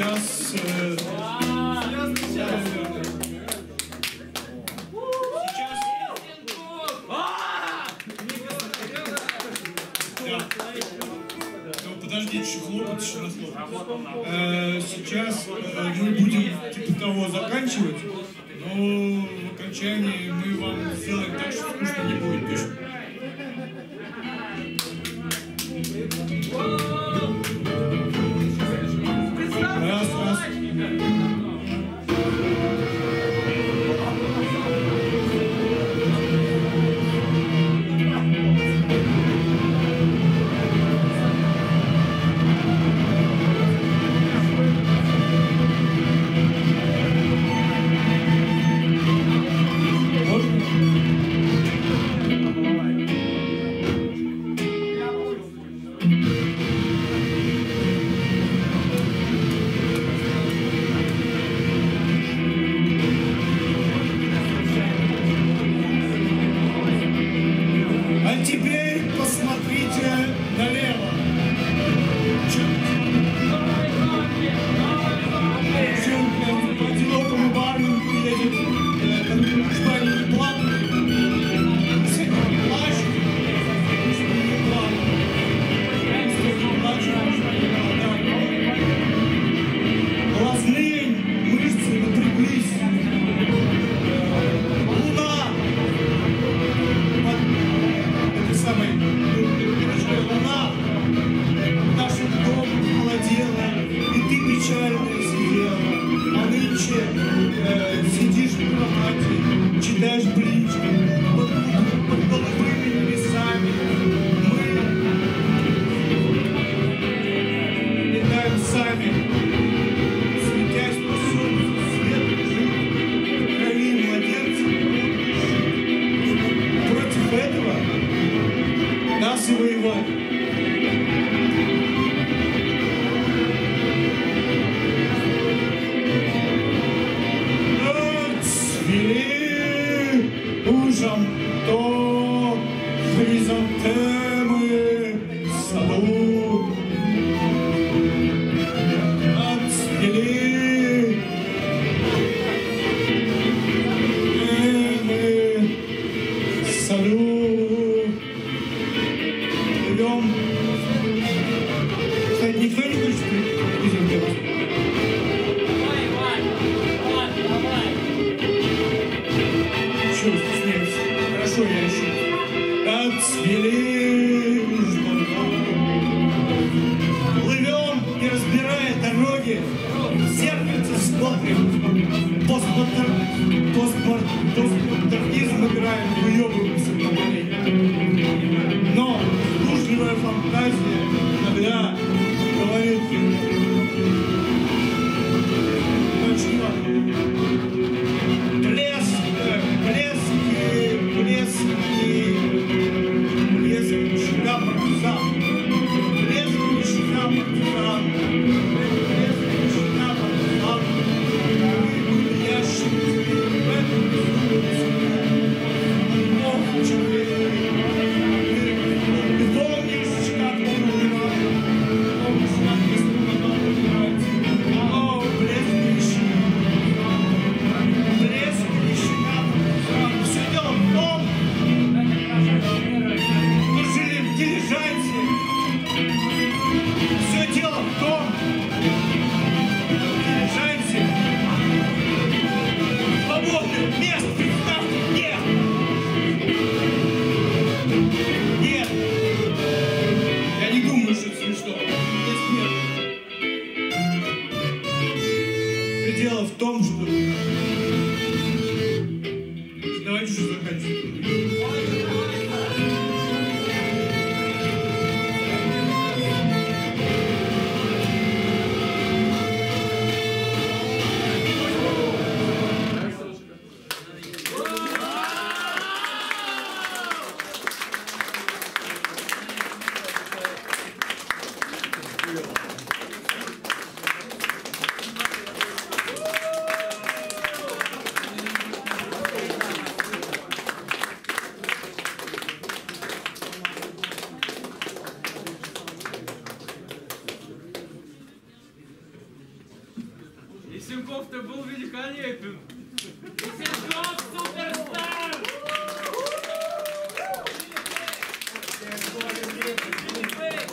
сейчас... Подождите, еще хлопать, еще раз хлопать. Сейчас мы будем типа того заканчивать, но в окончании мы вам сделаем так, что скучно не будет точно. Раз. Сидишь в кровати, читаешь блинчики, под голубыми небесами. Мы летаем сами, светясь по солнцу, свет лежит в крови младенца. Против этого нас и воевали. Ужом то хризантемы в саду отцвели, мы в саду идем. Кстати, никто не хочет хризантемы? Хорошо, я еще. Отцвели плывем, не разбирая дороги, в зеркальце смотрим, постмодернизм играем, выебываемся по маленькому. Но услужливая фантазия иногда говорит: помнишь, как Лысенков-то был великолепен. Лысенков, сука!